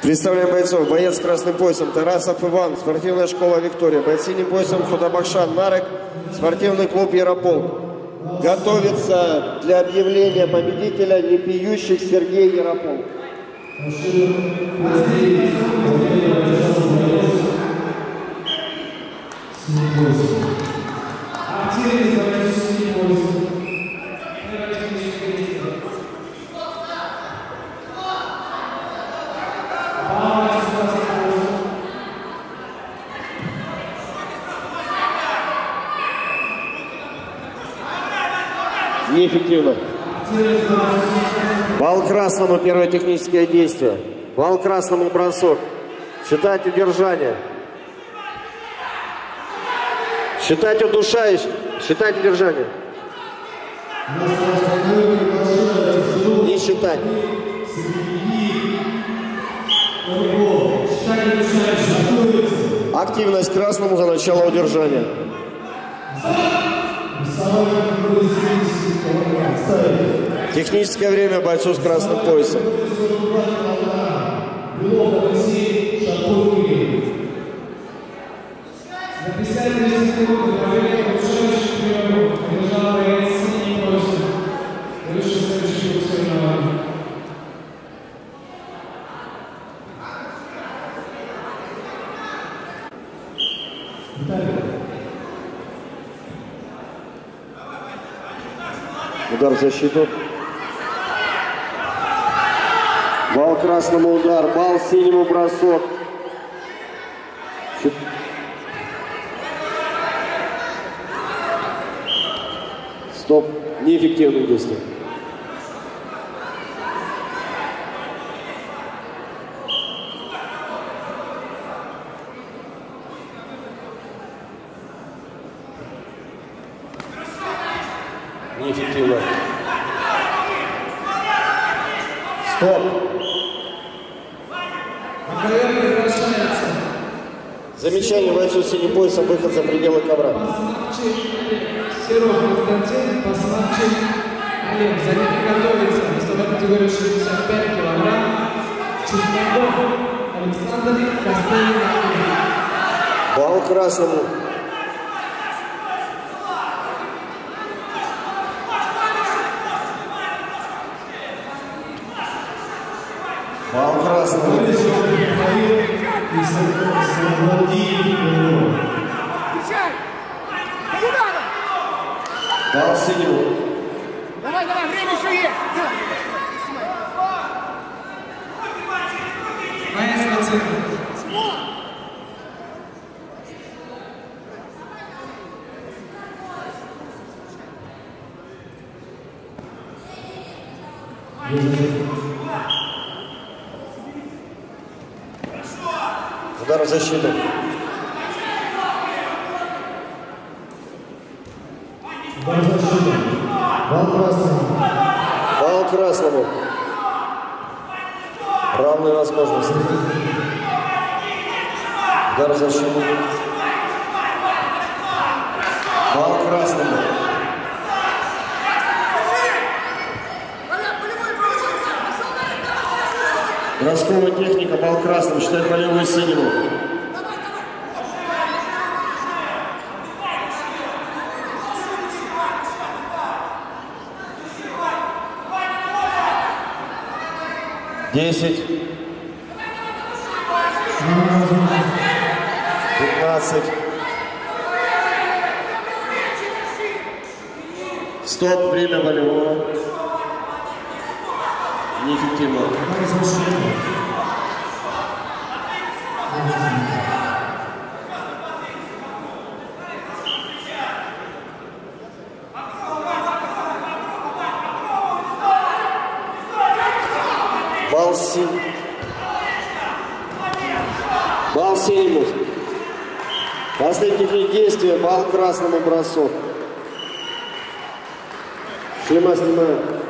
Представляем бойцов. Боец с красным поясом Тарасов Иван, спортивная школа Виктория. Боец с синим поясом Худабакшан Нарек, спортивный клуб Ярополк. Готовится для объявления победителя непиющих Сергей Ярополк. Неэффективно. Балл красному, первое техническое действие. Балл красному, бросок. Считать удержание. Считать удушающий. Считать удержание. Не считать. Активность красному за начало удержания. Техническое время бойцу с красным поясом. Удар в защиту. Балл красному удар, балл синему бросок. Стоп, неэффективное действие. Неэффективно. Стоп. Замечание бойцу с синим поясом, выход за пределы ковра. Серов Константин, Пасматчин Олег. За ним готовится весовая категория 65 килограмм. Чесноков Александр, Костылин. Балл красному. Балл красному. Балл синему. Давай, давай, время еще есть. Маэстро центр. Удар в защиту. Балл красному. Равные возможности. Удар в защиту. Балл красному. Бросковая техника, балл красному. Считает болевой синему. Десять. 15. Стоп, время болевого. Неэффективно. Балл синему. Последних действий, балл красному бросок. Шлема снимаем.